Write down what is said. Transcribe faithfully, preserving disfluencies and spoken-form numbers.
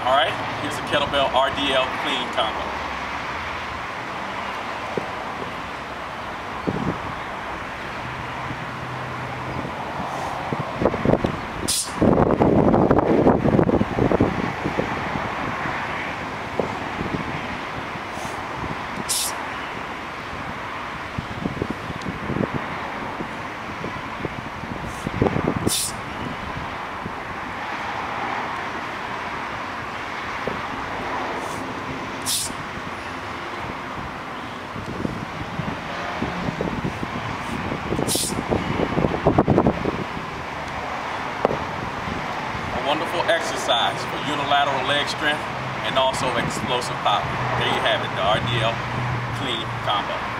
All right, here's a kettlebell R D L clean combo. Wonderful exercise for unilateral leg strength and also explosive power. There you have it, the R D L clean combo.